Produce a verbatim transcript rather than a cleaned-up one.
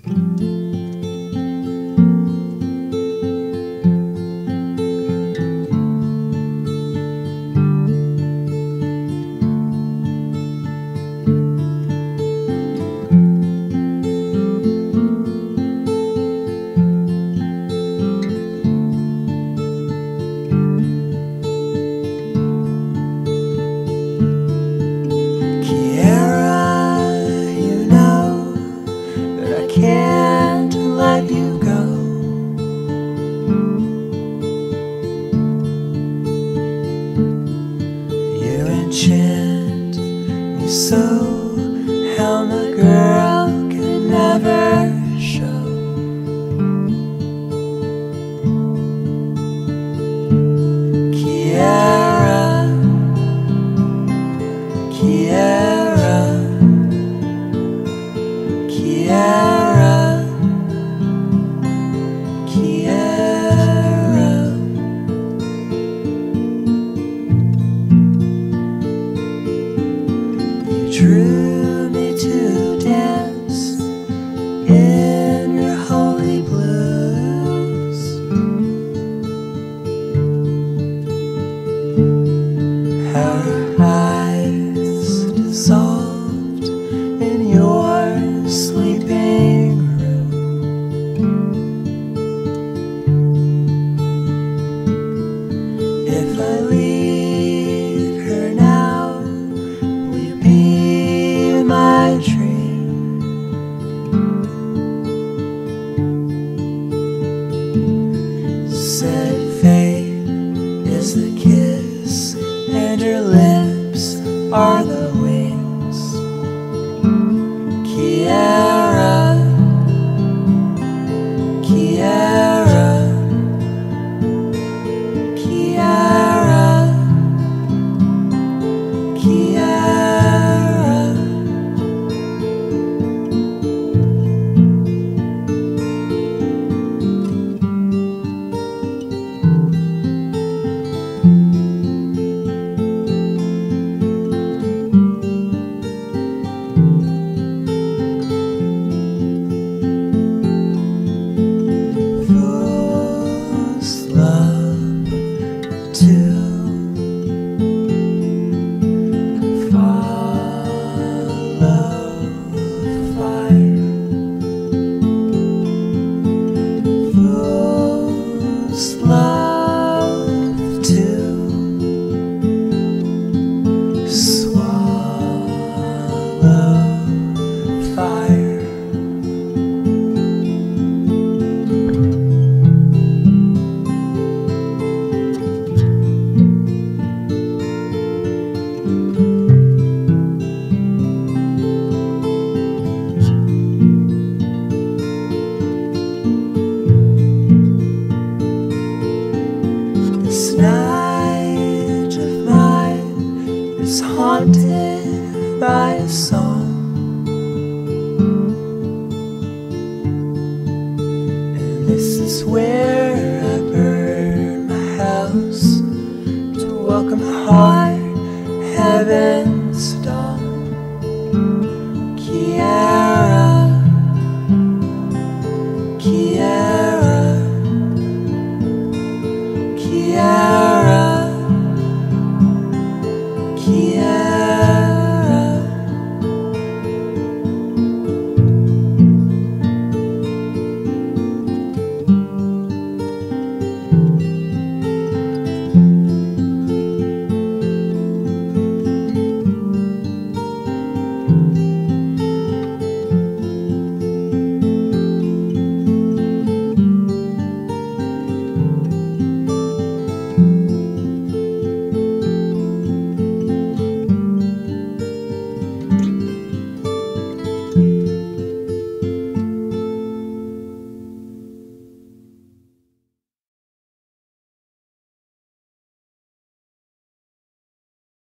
Enchant me so, how my girl could never show. Keara, Keara, Keara, Keara. Drew me to dance in your holy blues. Our eyes dissolved in your sleeping room. If I leave her now, will you be my dream? Said fate is the kiss, and your lips are the wings. Keara, Keara, Keara, Keara. Fools love to follow fire. Fools love to swallow fire. This night of mine is haunted by a song, and this is where I burn my house to welcome heart, heaven,